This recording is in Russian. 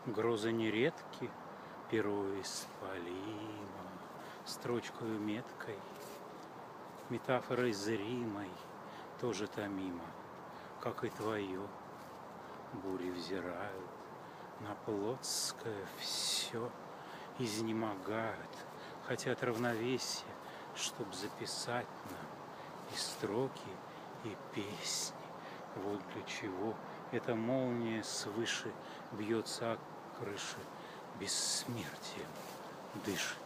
Грозы нередки, перо исполимо, строчкою меткой, метафорой зримой, тоже томимо, как и твое. Бури взирают на плотское все, изнемогают, хотят равновесия, чтоб записать нам и строки, и песни. Вот для чего эта молния свыше бьется о крыши, бессмертием дышит.